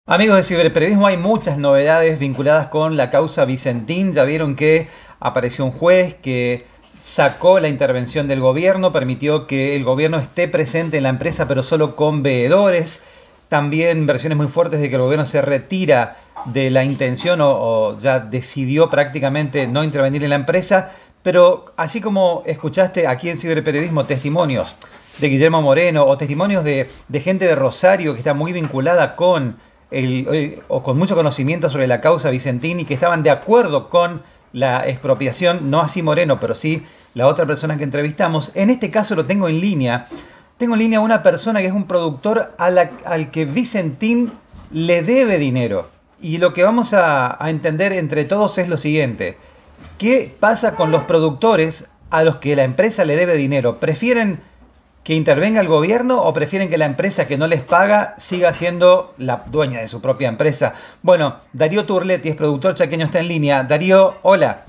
Amigos de Ciberperiodismo, hay muchas novedades vinculadas con la causa Vicentín. Ya vieron que apareció un juez que sacó la intervención del gobierno, permitió que el gobierno esté presente en la empresa, pero solo con veedores. También versiones muy fuertes de que el gobierno se retira de la intención o ya decidió prácticamente no intervenir en la empresa. Pero así como escuchaste aquí en Ciberperiodismo testimonios de Guillermo Moreno o testimonios de gente de Rosario que está muy vinculada con o con mucho conocimiento sobre la causa Vicentín y que estaban de acuerdo con la expropiación, no así Moreno, pero sí la otra persona que entrevistamos. En este caso lo tengo en línea. Tengo en línea a una persona que es un productor al que Vicentín le debe dinero. Y lo que vamos a entender entre todos es lo siguiente. ¿Qué pasa con los productores a los que la empresa le debe dinero? ¿Prefieren que intervenga el gobierno o prefieren que la empresa que no les paga siga siendo la dueña de su propia empresa? Bueno, Darío Turletti es productor chaqueño, está en línea. Darío, hola.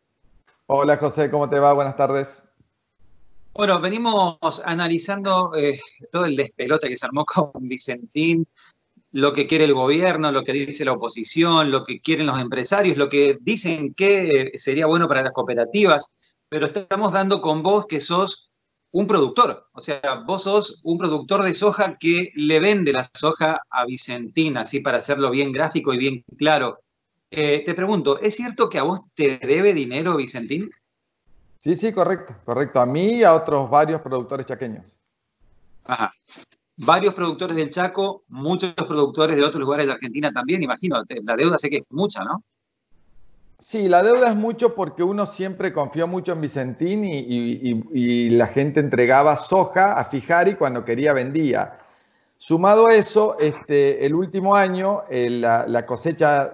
Hola José, ¿cómo te va? Buenas tardes. Bueno, venimos analizando todo el despelote que se armó con Vicentín, lo que quiere el gobierno, lo que dice la oposición, lo que quieren los empresarios, lo que dicen que sería bueno para las cooperativas, pero estamos dando con vos que sos un productor, o sea, vos sos un productor de soja que le vende la soja a Vicentín, así para hacerlo bien gráfico y bien claro. Te pregunto, ¿es cierto que a vos te debe dinero Vicentín? Sí, sí, correcto, correcto. A mí y a otros varios productores chaqueños. Ajá. Varios productores del Chaco, muchos productores de otros lugares de Argentina también, imagino. La deuda sé que es mucha, ¿no? Sí, la deuda es mucho porque uno siempre confió mucho en Vicentín y la gente entregaba soja a Fijari cuando quería vendía. Sumado a eso, el último año, la cosecha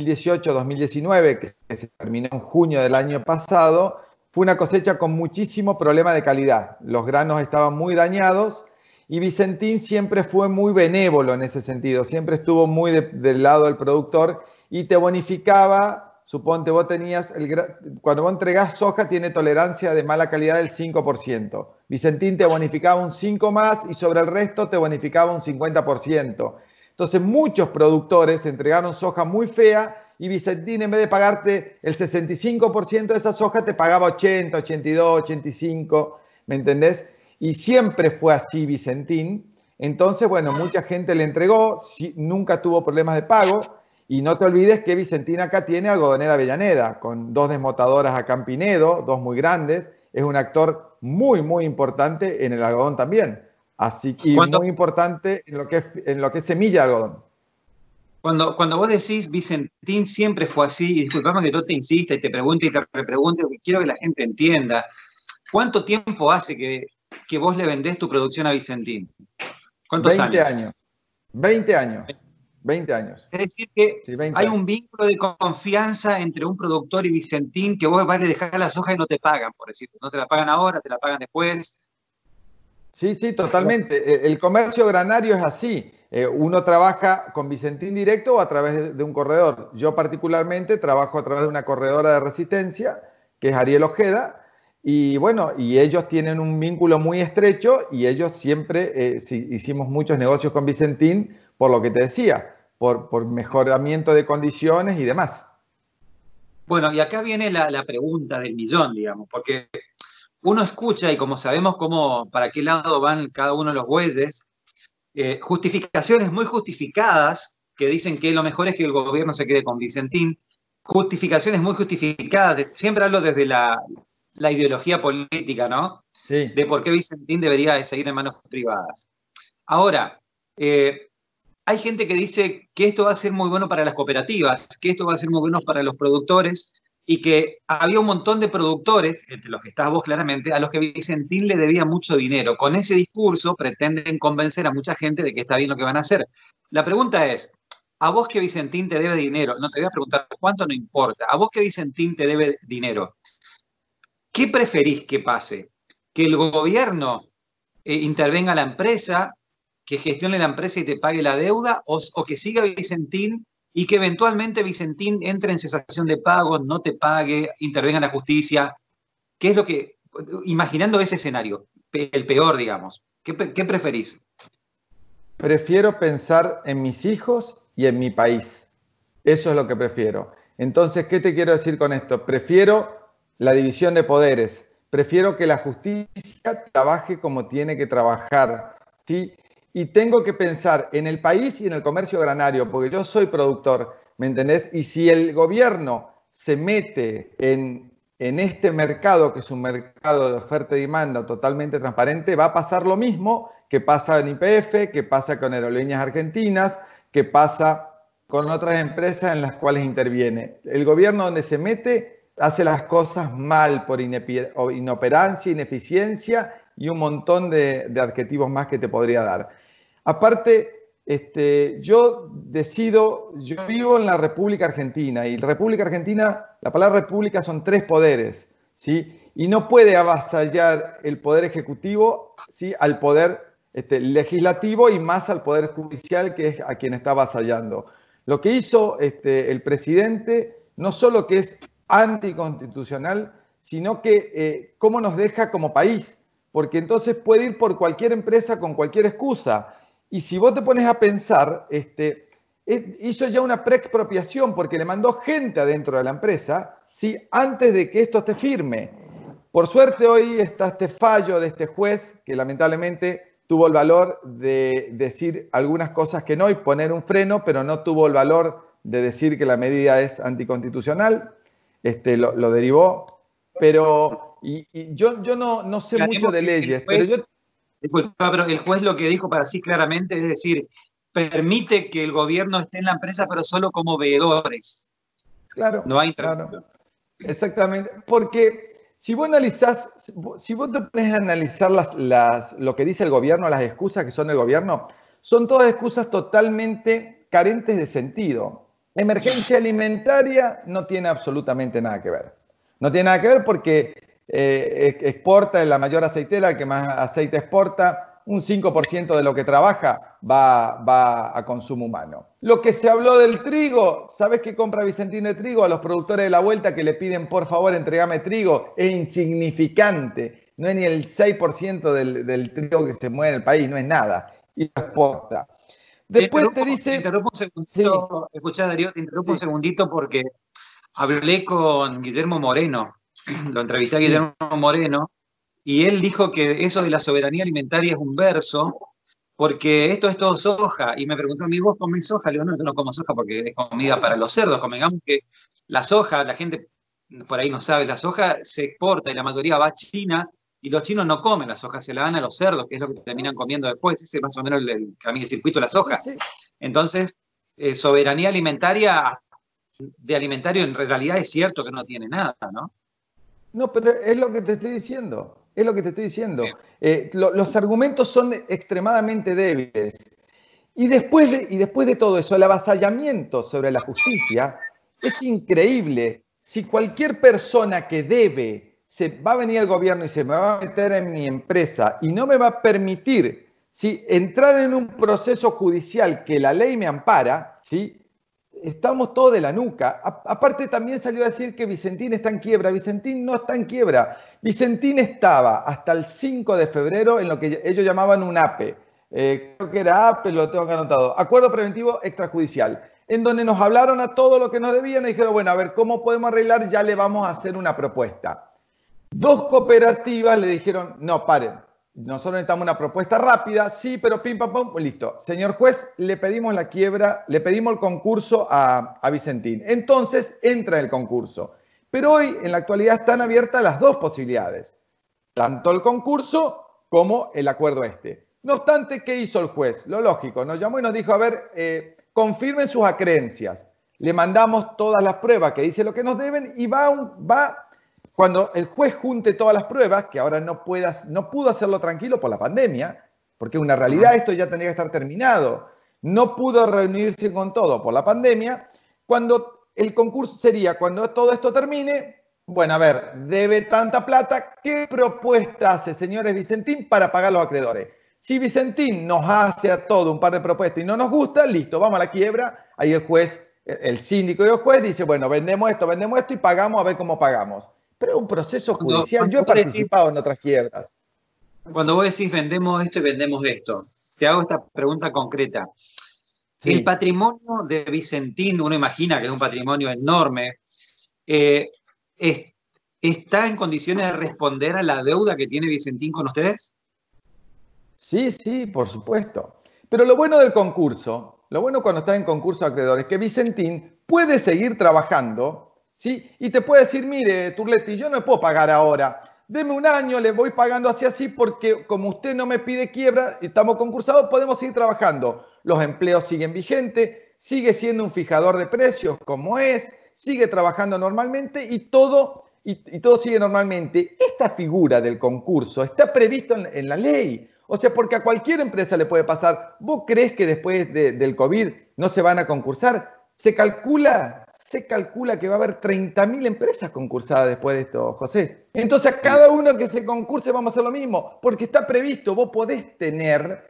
2018-2019, que se terminó en junio del año pasado, fue una cosecha con muchísimo problema de calidad. Los granos estaban muy dañados y Vicentín siempre fue muy benévolo en ese sentido, siempre estuvo muy del lado del productor y te bonificaba. Suponte vos tenías, cuando vos entregás soja tiene tolerancia de mala calidad del 5%. Vicentín te bonificaba un 5 más y sobre el resto te bonificaba un 50%. Entonces muchos productores entregaron soja muy fea y Vicentín en vez de pagarte el 65% de esa soja te pagaba 80, 82, 85, ¿me entendés? Y siempre fue así Vicentín. Entonces, bueno, mucha gente le entregó, nunca tuvo problemas de pago. Y no te olvides que Vicentín acá tiene Algodonera Avellaneda, con dos desmotadoras acá en Pinedo, dos muy grandes. Es un actor muy, muy importante en el algodón también. Así que Cuando, muy importante en lo que es semilla de algodón. cuando vos decís Vicentín siempre fue así, y disculpame que yo te insista y te pregunte y te repregunte, porque quiero que la gente entienda, ¿cuánto tiempo hace que vos le vendés tu producción a Vicentín? ¿Cuántos 20 años? años, 20 años, 20 años. Es decir, que Sí, 20 hay años. un vínculo de confianza entre un productor y Vicentín que vos vas a dejar la soja y no te pagan, por decirlo. No te la pagan ahora, te la pagan después. Sí, sí, totalmente. El comercio granario es así. Uno trabaja con Vicentín directo o a través de un corredor. Yo particularmente trabajo a través de una corredora de resistencia, que es Ariel Ojeda, y bueno, y ellos tienen un vínculo muy estrecho y ellos siempre sí, hicimos muchos negocios con Vicentín, por lo que te decía, por mejoramiento de condiciones y demás. Bueno, y acá viene la pregunta del millón, digamos, porque uno escucha y como sabemos cómo, para qué lado van cada uno de los bueyes, justificaciones muy justificadas que dicen que lo mejor es que el gobierno se quede con Vicentín, justificaciones muy justificadas, siempre hablo desde la ideología política, ¿no? Sí. De por qué Vicentín debería de seguir en manos privadas. Ahora, eh, hay gente que dice que esto va a ser muy bueno para las cooperativas, que esto va a ser muy bueno para los productores y que había un montón de productores, entre los que estás vos claramente, a los que Vicentín le debía mucho dinero. Con ese discurso pretenden convencer a mucha gente de que está bien lo que van a hacer. La pregunta es, a vos que Vicentín te debe dinero, no te voy a preguntar cuánto, no importa, a vos que Vicentín te debe dinero, ¿qué preferís que pase? ¿Que el gobierno intervenga a la empresa, que gestione la empresa y te pague la deuda, o que siga Vicentín y que eventualmente Vicentín entre en cesación de pagos, no te pague, intervenga la justicia? ¿Qué es lo que, imaginando ese escenario, el peor, digamos, qué preferís? Prefiero pensar en mis hijos y en mi país. Eso es lo que prefiero. Entonces, ¿qué te quiero decir con esto? Prefiero la división de poderes. Prefiero que la justicia trabaje como tiene que trabajar, ¿sí? Y tengo que pensar en el país y en el comercio granario, porque yo soy productor, ¿me entendés? Y si el gobierno se mete en este mercado, que es un mercado de oferta y demanda totalmente transparente, va a pasar lo mismo que pasa en YPF, que pasa con Aerolíneas Argentinas, que pasa con otras empresas en las cuales interviene. El gobierno donde se mete hace las cosas mal por inoperancia, ineficiencia y un montón de adjetivos más que te podría dar. Aparte, yo vivo en la República Argentina y la República Argentina, la palabra república son 3 poderes, ¿sí? Y no puede avasallar el poder ejecutivo, ¿sí? Al poder legislativo y más al poder judicial, que es a quien está avasallando. Lo que hizo el presidente no solo que es anticonstitucional, sino que cómo nos deja como país, porque entonces puede ir por cualquier empresa con cualquier excusa. Y si vos te pones a pensar, hizo ya una preexpropiación porque le mandó gente adentro de la empresa, ¿sí? Antes de que esto esté firme. Por suerte hoy está este fallo de este juez que lamentablemente tuvo el valor de decir algunas cosas que no y poner un freno, pero no tuvo el valor de decir que la medida es anticonstitucional. Lo derivó, pero yo no sé mucho de leyes, pero yo... Disculpa, pero el juez lo que dijo para sí claramente es decir, permite que el gobierno esté en la empresa, pero solo como veedores. Claro, no hay claro. Exactamente, porque si vos analizás, si vos te pones a analizar lo que dice el gobierno, las excusas que son del gobierno, son todas excusas totalmente carentes de sentido. Emergencia alimentaria no tiene absolutamente nada que ver. No tiene nada que ver porque exporta, es la mayor aceitera, el que más aceite exporta, un 5% de lo que trabaja va a consumo humano. Lo que se habló del trigo, ¿sabes qué compra Vicentín de trigo? A los productores de la vuelta que le piden, por favor, entregame trigo, es insignificante. No es ni el 6% del trigo que se mueve en el país, no es nada. Y lo exporta. Después te dice... Te interrumpo un segundito, sí. Escuchá, Darío, te interrumpo un segundito porque hablé con Guillermo Moreno, lo entrevisté a Guillermo Moreno, y él dijo que eso de la soberanía alimentaria es un verso, porque esto es todo soja, y me preguntó a mí, ¿vos comés soja? Le digo, no, yo no como soja porque es comida para los cerdos, convengamos que la soja, la gente por ahí no sabe, la soja se exporta y la mayoría va a China, y los chinos no comen la soja, se la dan a los cerdos, que es lo que terminan comiendo después, ese es más o menos el circuito de la soja. Sí, sí. Entonces, soberanía alimentaria, de alimentario en realidad es cierto que no tiene nada, ¿no? No, pero es lo que te estoy diciendo. Es lo que te estoy diciendo. Los argumentos son extremadamente débiles. Y después de todo eso, el avasallamiento sobre la justicia es increíble. Si cualquier persona que debe, va a venir el gobierno y se me va a meter en mi empresa y no me va a permitir entrar en un proceso judicial que la ley me ampara, ¿sí? Estamos todos de la nuca. Aparte también salió a decir que Vicentín está en quiebra. Vicentín no está en quiebra. Vicentín estaba hasta el 5 de febrero en lo que ellos llamaban un APE. Creo que era APE, lo tengo que anotado. Acuerdo Preventivo Extrajudicial, en donde nos hablaron a todo lo que nos debían y dijeron, bueno, a ver, ¿cómo podemos arreglar? Ya le vamos a hacer una propuesta. 2 cooperativas le dijeron, no, paren. Nosotros necesitamos una propuesta rápida, sí, pero pim, pam, pam, pues listo. Señor juez, le pedimos la quiebra, le pedimos el concurso a Vicentín. Entonces entra en el concurso. Pero hoy, en la actualidad, están abiertas las 2 posibilidades. Tanto el concurso como el acuerdo este. No obstante, ¿qué hizo el juez? Lo lógico, nos llamó y nos dijo, a ver, confirmen sus acreencias. Le mandamos todas las pruebas que dice lo que nos deben y cuando el juez junte todas las pruebas, que ahora no pudo hacerlo tranquilo por la pandemia, porque una realidad, esto ya tendría que estar terminado, no pudo reunirse con todo por la pandemia, cuando el concurso sería, cuando todo esto termine, bueno, a ver, debe tanta plata, ¿qué propuesta hace, señores Vicentín, para pagar los acreedores? Si Vicentín nos hace a todo un par de propuestas y no nos gusta, listo, vamos a la quiebra, ahí el juez, el síndico y el juez dice, bueno, vendemos esto y pagamos a ver cómo pagamos. Pero es un proceso judicial. Yo he participado en otras quiebras. Cuando vos decís vendemos esto y vendemos esto, te hago esta pregunta concreta. El Sí. patrimonio de Vicentín, uno imagina que es un patrimonio enorme, eh, es- ¿está en condiciones de responder a la deuda que tiene Vicentín con ustedes? Sí, sí, por supuesto. Pero lo bueno del concurso, lo bueno cuando estás en concurso de acreedores, es que Vicentín puede seguir trabajando, ¿sí? Y te puede decir, mire, Turletti, yo no me puedo pagar ahora. Deme un año, le voy pagando así, así, porque como usted no me pide quiebra y estamos concursados, podemos seguir trabajando. Los empleos siguen vigentes, sigue siendo un fijador de precios como es, sigue trabajando normalmente y todo sigue normalmente. Esta figura del concurso está previsto en la ley. O sea, porque a cualquier empresa le puede pasar. ¿Vos crees que después del COVID no se van a concursar? Se calcula que va a haber 30.000 empresas concursadas después de esto, José. Entonces, a cada uno que se concurse vamos a hacer lo mismo, porque está previsto. Vos podés tener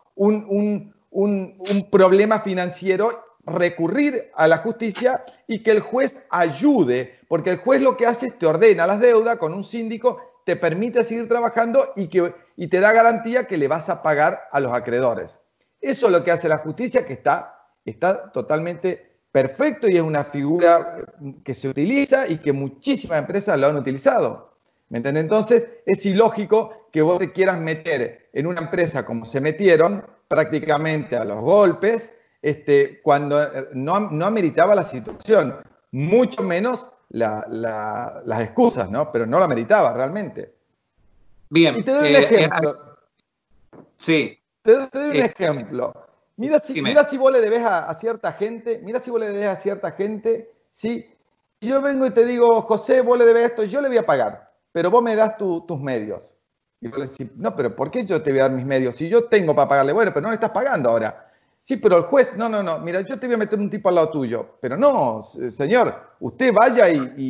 un problema financiero, recurrir a la justicia y que el juez ayude, porque el juez lo que hace es te ordena las deudas con un síndico, te permite seguir trabajando y te da garantía que le vas a pagar a los acreedores. Eso es lo que hace la justicia, que está totalmente perfecto y es una figura que se utiliza y que muchísimas empresas lo han utilizado. ¿Me entiendes? Entonces es ilógico que vos te quieras meter en una empresa como se metieron prácticamente a los golpes, cuando no ameritaba la situación, mucho menos las excusas, ¿no? Pero no la ameritaba realmente. Y Bien, te doy un ejemplo. sí, Te doy un eh, ejemplo. Mira dime. si vos le debes a cierta gente, mira si vos le debes a cierta gente, ¿sí? Yo vengo y te digo, José, vos le debes esto, yo le voy a pagar, pero vos me das tus medios. Y vos le decís, no, pero ¿por qué yo te voy a dar mis medios? Si yo tengo para pagarle, bueno, pero no le estás pagando ahora. Sí, pero el juez, no, mira, yo te voy a meter un tipo al lado tuyo. Pero no, señor, usted vaya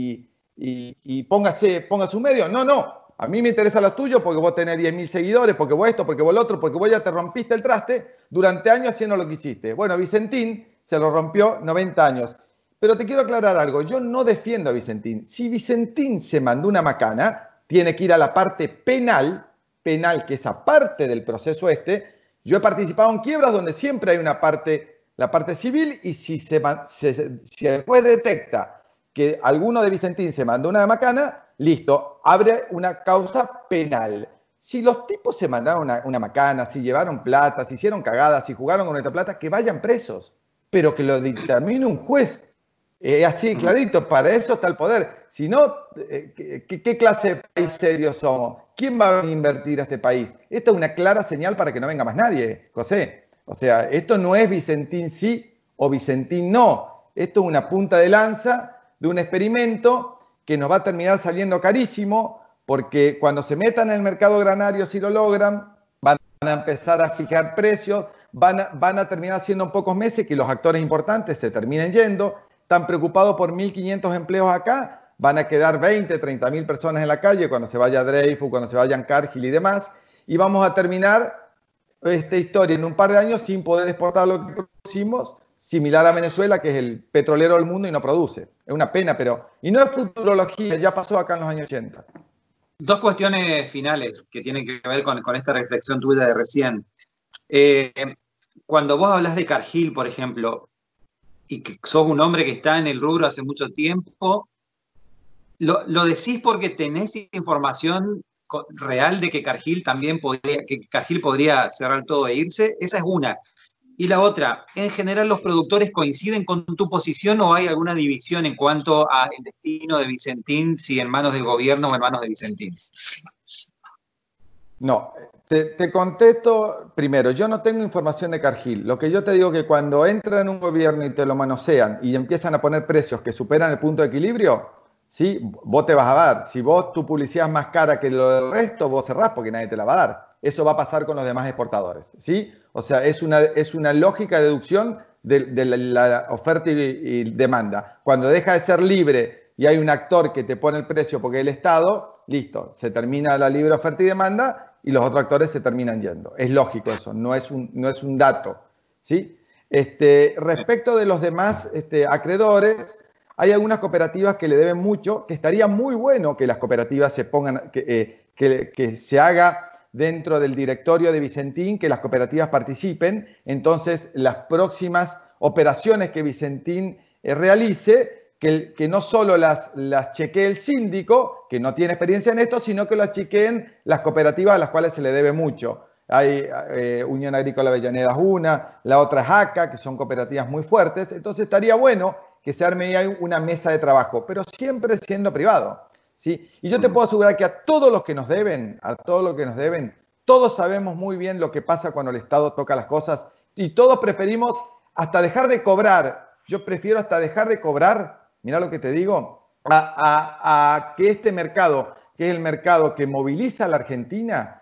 y ponga su medio. No, a mí me interesan los tuyos porque vos tenés 10.000 seguidores, porque vos esto, porque vos lo otro, porque vos ya te rompiste el traste durante años haciendo lo que hiciste. Bueno, Vicentín se lo rompió 90 años. Pero te quiero aclarar algo, yo no defiendo a Vicentín. Si Vicentín se mandó una macana, tiene que ir a la parte penal, que es aparte del proceso este. Yo he participado en quiebras donde siempre hay una parte, la parte civil, y si el juez detecta que alguno de Vicentín se mandó una macana, listo, abre una causa penal. Si los tipos se mandaron una macana, si llevaron plata, si hicieron cagadas, si jugaron con nuestra plata, que vayan presos, pero que lo dictamine un juez. Así, clarito, para eso está el poder. Si no, ¿qué clase de país serio somos? ¿Quién va a invertir a este país? Esto es una clara señal para que no venga más nadie, José. O sea, esto no es Vicentín sí o Vicentín no. Esto es una punta de lanza de un experimento que nos va a terminar saliendo carísimo, porque cuando se metan en el mercado granario, si lo logran, van a empezar a fijar precios, van a terminar siendo en pocos meses que los actores importantes se terminen yendo. Están preocupados por 1.500 empleos acá, van a quedar 20, 30.000 personas en la calle cuando se vaya Dreyfus, cuando se vayan Cargill y demás, y vamos a terminar esta historia en un par de años sin poder exportar lo que producimos, similar a Venezuela, que es el petrolero del mundo y no produce. Es una pena, pero... Y no es futurología, ya pasó acá en los años 80. Dos cuestiones finales que tienen que ver con esta reflexión tuya de recién. Eh, Cuando vos hablas de Cargill, por ejemplo, y que sos un hombre que está en el rubro hace mucho tiempo, ¿lo decís porque tenés información real de que Cargill podría cerrar todo e irse? Esa es una. Y la otra, en general los productores coinciden con tu posición o hay alguna división en cuanto al destino de Vicentín, si en manos del gobierno o en manos de Vicentín. No, te contesto primero, yo no tengo información de Cargill. Lo que yo te digo es que cuando entran en un gobierno y te lo manosean y empiezan a poner precios que superan el punto de equilibrio, ¿sí? Vos te vas a dar. Si tu publicidad es más cara que lo del resto, vos cerrás porque nadie te la va a dar. Eso va a pasar con los demás exportadores, ¿sí? O sea, es una lógica de deducción de la oferta y demanda. Cuando deja de ser libre y hay un actor que te pone el precio porque es el Estado, listo, se termina la libre oferta y demanda y los otros actores se terminan yendo. Es lógico eso, no es un dato, ¿sí? Respecto de los demás acreedores, hay algunas cooperativas que le deben mucho, que estaría muy bueno que las cooperativas se pongan, que se haga dentro del directorio de Vicentín que las cooperativas participen. Entonces, las próximas operaciones que Vicentín realice, que no solo las chequee el síndico, que no tiene experiencia en esto, sino que las chequeen las cooperativas a las cuales se le debe mucho. Hay Unión Agrícola Avellaneda es una, la otra es ACA, que son cooperativas muy fuertes. Entonces estaría bueno que se arme ahí una mesa de trabajo, pero siempre siendo privado, ¿sí? Y yo te puedo asegurar que a todos los que nos deben, todos sabemos muy bien lo que pasa cuando el Estado toca las cosas y todos preferimos hasta dejar de cobrar. Yo prefiero hasta dejar de cobrar, mirá lo que te digo, a que este mercado, que es el mercado que moviliza a la Argentina,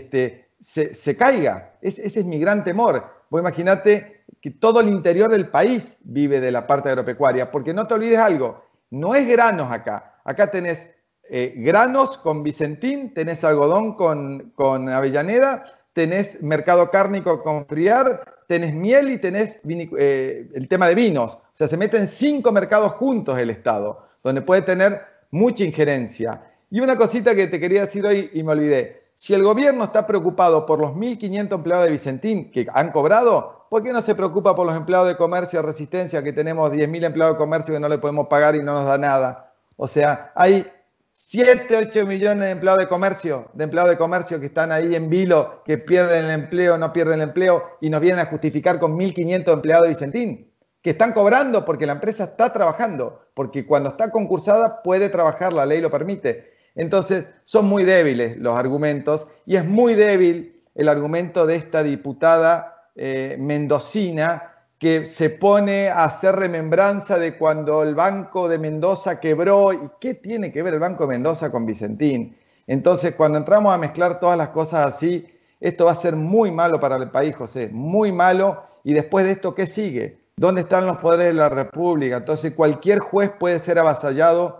se caiga. Ese es mi gran temor. Vos imaginate que todo el interior del país vive de la parte agropecuaria, porque no te olvides algo, no es granos acá. Acá tenés granos con Vicentín, tenés algodón con Avellaneda, tenés mercado cárnico con Friar, tenés miel y tenés el tema de vinos. O sea, se meten 5 mercados juntos el Estado, donde puede tener mucha injerencia. Y una cosita que te quería decir hoy y me olvidé. Si el gobierno está preocupado por los 1.500 empleados de Vicentín que han cobrado, ¿por qué no se preocupa por los empleados de comercio de Resistencia, que tenemos 10.000 empleados de comercio que no le podemos pagar y no nos da nada? O sea, hay 7, 8 millones de empleados de comercio que están ahí en vilo, que pierden el empleo, no pierden el empleo, y nos vienen a justificar con 1.500 empleados de Vicentín, que están cobrando porque la empresa está trabajando, porque cuando está concursada puede trabajar, la ley lo permite. Entonces, son muy débiles los argumentos, y es muy débil el argumento de esta diputada mendocina, que se pone a hacer remembranza de cuando el Banco de Mendoza quebró. ¿Y qué tiene que ver el Banco de Mendoza con Vicentín? Entonces, cuando entramos a mezclar todas las cosas así, esto va a ser muy malo para el país, José, muy malo. Y después de esto, ¿qué sigue? ¿Dónde están los poderes de la República? Entonces, cualquier juez puede ser avasallado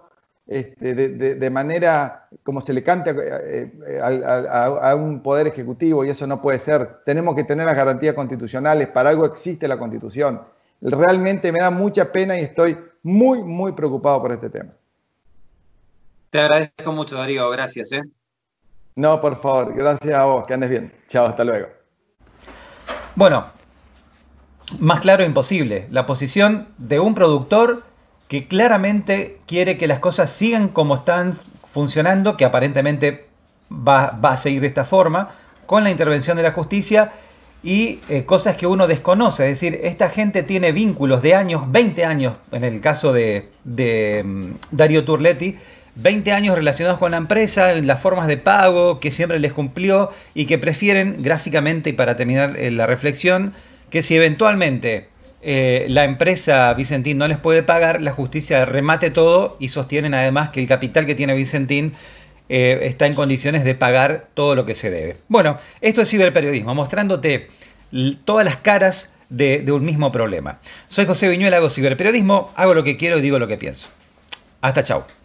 de manera como se le cante a un poder ejecutivo, y eso no puede ser. Tenemos que tener las garantías constitucionales, para algo existe la Constitución. Realmente me da mucha pena y estoy muy, muy preocupado por este tema. Te agradezco mucho, Darío, gracias. No, por favor, gracias a vos, que andes bien. Chao, hasta luego. Bueno, más claro imposible, la posición de un productor que claramente quiere que las cosas sigan como están funcionando, que aparentemente va a seguir de esta forma, con la intervención de la justicia y cosas que uno desconoce. Es decir, esta gente tiene vínculos de años, 20 años, en el caso de Darío Turletti, 20 años relacionados con la empresa, en las formas de pago que siempre les cumplió, y que prefieren gráficamente, y para terminar la reflexión, que si eventualmente la empresa Vicentín no les puede pagar, la justicia remate todo, y sostienen además que el capital que tiene Vicentín está en condiciones de pagar todo lo que se debe. Bueno, esto es ciberperiodismo, mostrándote todas las caras de un mismo problema. Soy José Viñuela, hago ciberperiodismo, hago lo que quiero y digo lo que pienso. Hasta chau.